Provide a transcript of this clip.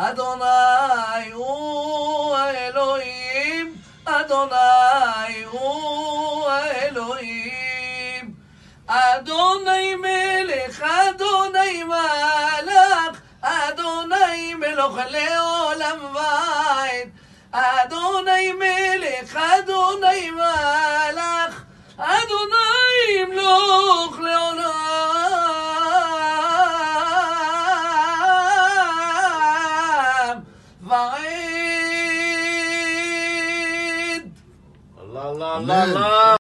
אדוני הוא האלוהים, אדוני הוא האלוהים. אדוני מלך, אדוני מלך, אדוני מלוך לעולם ועד. אדוני מלך, אדוני מלך, אדוני מלוך לעולם ועד. Allah, Allah, Allah.